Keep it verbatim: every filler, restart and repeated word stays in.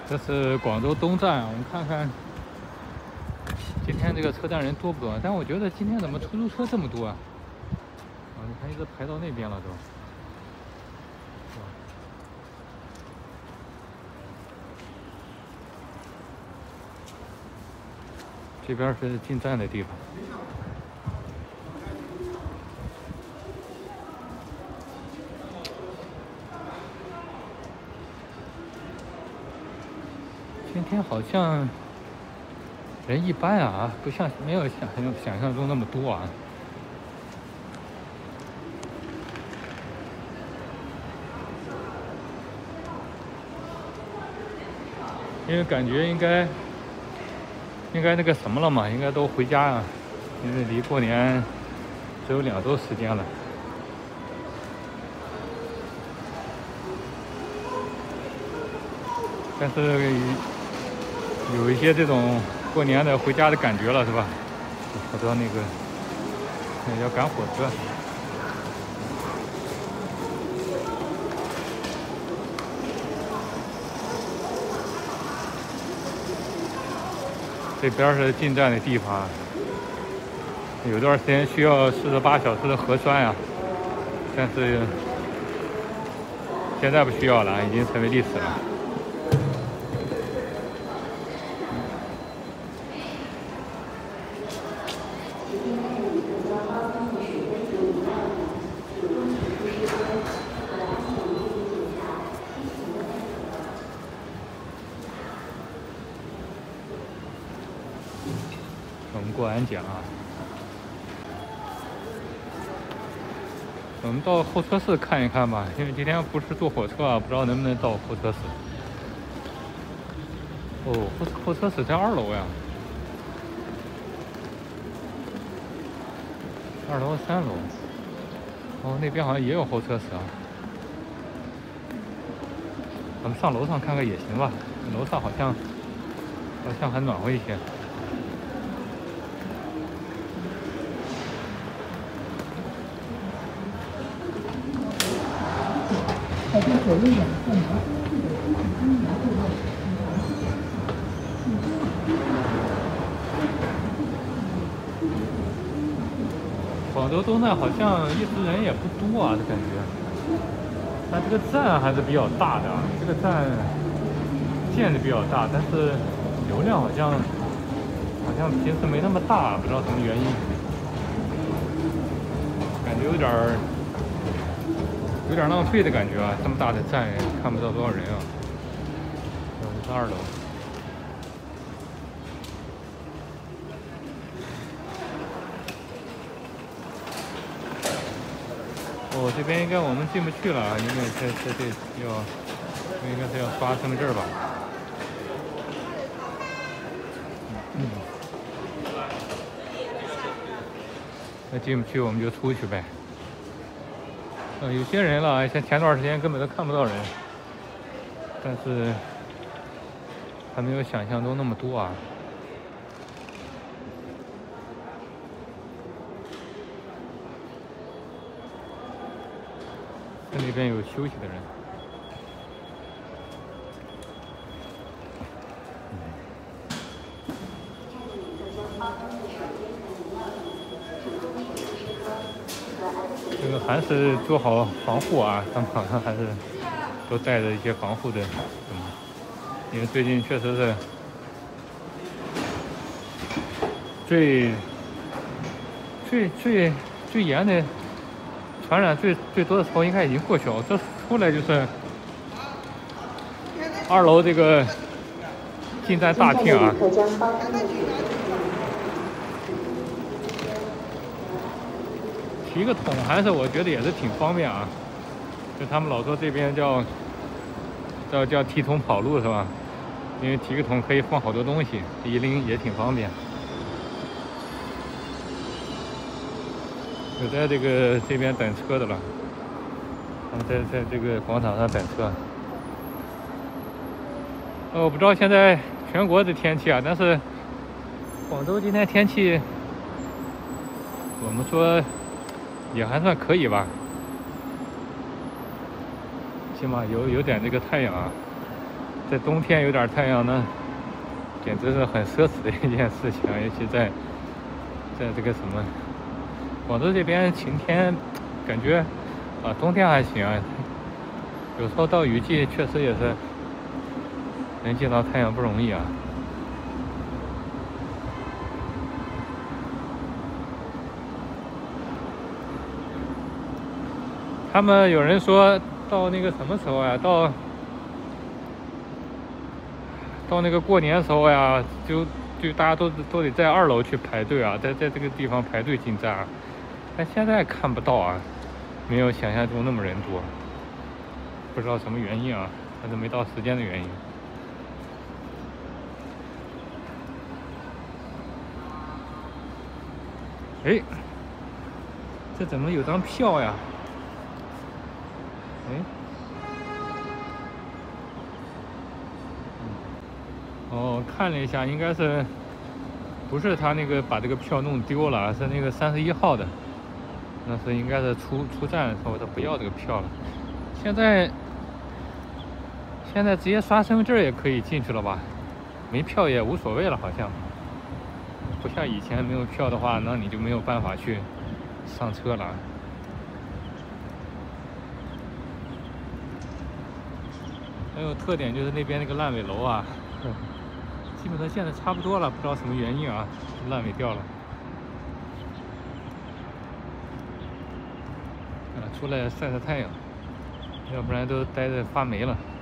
这是广州东站，我们看看今天这个车站人多不多？但我觉得今天怎么出租车这么多啊？啊，你看一直排到那边了都。这边是进站的地方。今天好像人一般啊，不像没有想象想象中那么多啊。因为感觉应该应该那个什么了嘛，应该都回家啊，因为离过年只有两周时间了。但是有一些这种过年的回家的感觉了，是吧？好多那个那要赶火车。这边是进站的地方，有段时间需要四十八小时的核酸啊，但是现在不需要了，已经成为历史了。我们过安检啊，我们到候车室看一看吧，因为今天不是坐火车啊，不知道能不能到候车室。哦，候候车室在二楼呀，二楼、三楼。哦，那边好像也有候车室啊。咱们上楼上看看也行吧，楼上好像好像还暖和一些。 好像左右两侧毛广州东站好像一直人也不多啊，这感觉。但这个站还是比较大的啊，这个站建的比较大，但是流量好像好像平时没那么大，不知道什么原因，感觉有点儿有点浪费的感觉啊！这么大的站也看不到多少人啊。这是二楼。哦，这边应该我们进不去了，因为这这这要，应该是要刷身份证吧？嗯。那进不去我们就出去呗。呃，有些人了，像前段时间根本都看不到人，但是还没有想象中那么多啊。那边有休息的人。这个还是做好防护啊，他们好像还是都带着一些防护的什么，因为最近确实是最最最最严的。传染最最多的时候应该已经过去了，这出来就是二楼这个进站大厅啊。提个桶还是我觉得也是挺方便啊，就他们老说这边叫叫叫提桶跑路是吧？因为提个桶可以放好多东西，一拎也挺方便。有在这个这边等车的了，他们在在这个广场上等车。呃，我不知道现在全国的天气啊，但是广州今天天气，我们说也还算可以吧，起码有有点这个太阳啊。 在冬天有点太阳呢，简直是很奢侈的一件事情啊！尤其在在这个什么广州这边晴天，感觉啊冬天还行啊，有时候到雨季确实也是能见到太阳不容易啊。他们有人说到那个什么时候呀？到到那个过年的时候呀，就就大家都都得在二楼去排队啊，在在这个地方排队进站，但现在看不到啊，没有想象中那么人多，不知道什么原因啊，还是没到时间的原因。哎，这怎么有张票呀？哎，哦，看了一下，应该是不是他那个把这个票弄丢了，是那个三十一号的，那是应该是出出站的时候他不要这个票了。现在现在直接刷身份证也可以进去了吧？没票也无所谓了，好像不像以前没有票的话，那你就没有办法去上车了。还有特点就是那边那个烂尾楼啊，基本上现在差不多了，不知道什么原因啊，烂尾掉了。啊，出来晒晒太阳，要不然都待着发霉了。